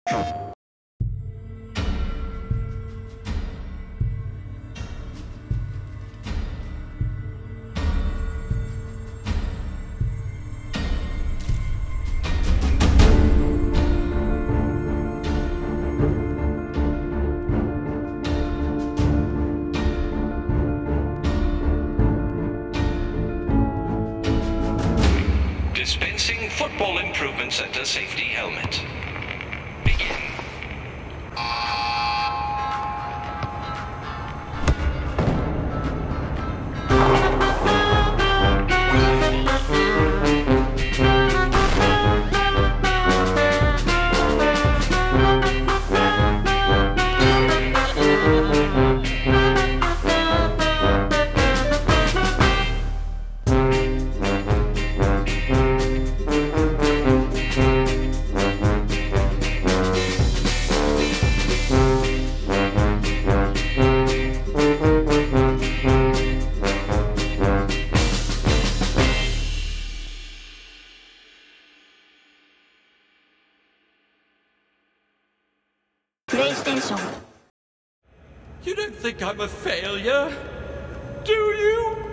Dispensing Football Improvement Center safety helmet. Begin. PlayStation. You don't think I'm a failure, do you?